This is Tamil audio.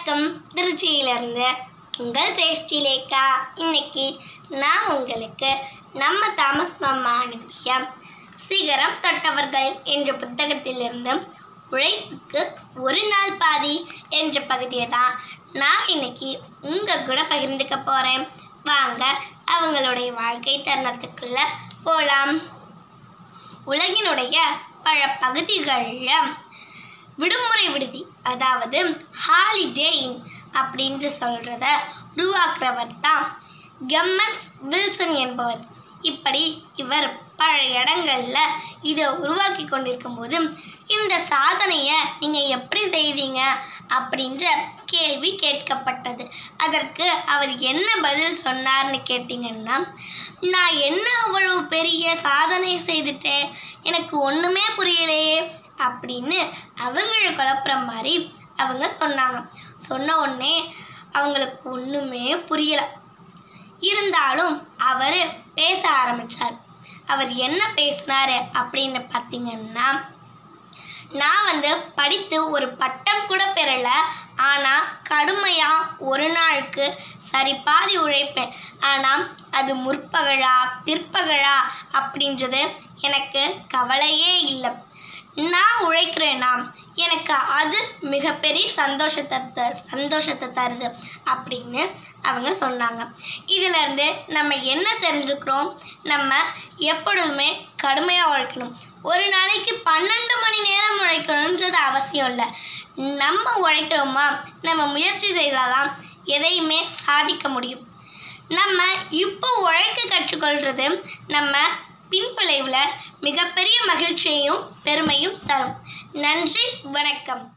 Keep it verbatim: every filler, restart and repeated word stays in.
வணக்கம். திருச்சியிலிருந்து உங்கள் ஜெயஸ்ரீலேகா. இன்னைக்கு நான் உங்களுக்கு நம்ம தாமஸ் மாமா அனுப்பிய சிகரம் தொட்டவர்கள் என்ற புத்தகத்திலிருந்து உழைப்புக்கு ஒரு நாள் பாதி என்ற பகுதியை தான் நான் இன்னைக்கு உங்கள் கூட பகிர்ந்துக்க போகிறேன். வாங்க அவங்களுடைய வாழ்க்கை தருணத்துக்குள்ள போகலாம். உலகினுடைய பல பகுதிகளில் விடுமுறை விடுதி, அதாவது ஹாலிடே இன் அப்படின்று சொல்கிறத உருவாக்குறவர் தான் கெம்மன்ஸ் வில்சன் என்பவர். இப்படி இவர் பல இடங்களில் இதை உருவாக்கி கொண்டிருக்கும் போது இந்த சாதனையை நீங்கள் எப்படி செய்தீங்க அப்படின்ற கேள்வி கேட்கப்பட்டது. அதற்கு அவர் என்ன பதில் சொன்னார்னு கேட்டிங்கன்னா, நான் என்ன அவ்வளவு பெரிய சாதனை செய்துட்டேன், எனக்கு ஒன்றுமே புரியலையே அப்படின்னு அவங்கள குழப்புற மாதிரி அவங்க சொன்னாங்க. சொன்ன உடனே அவங்களுக்கு ஒன்றுமே புரியலை. இருந்தாலும் அவர் பேச ஆரம்பித்தார். அவர் என்ன பேசினார் அப்படின்னு பார்த்தீங்கன்னா, நான் வந்து படித்து ஒரு பட்டம் கூட பெறலை, ஆனால் கடுமையாக ஒரு நாளுக்கு சரி பாதி உழைப்பேன். ஆனால் அது முற்பகலா பிற்பகலா அப்படின்றது எனக்கு கவலையே இல்லை. நான் உழைக்கிறேன்னா எனக்கு அது மிகப்பெரிய சந்தோஷத்தை சந்தோஷத்தை தருது அப்படின்னு அவங்க சொன்னாங்க. இதிலேருந்து நம்ம என்ன தெரிஞ்சுக்கிறோம், நம்ம எப்பொழுதுமே கடுமையாக உழைக்கணும். ஒரு நாளைக்கு பன்னெண்டு மணி நேரம் உழைக்கணுன்றது அவசியம் இல்லை. நம்ம உழைக்கிறோமா, நம்ம முயற்சி செய்தால்தான் எதையுமே சாதிக்க முடியும். நம்ம இப்போ உழைக்க கற்றுக்கொள்கிறது நம்ம பின்விளைவில் மிகப்பெரிய மகிழ்ச்சியையும் பெருமையும் தரும். நன்றி, வணக்கம்.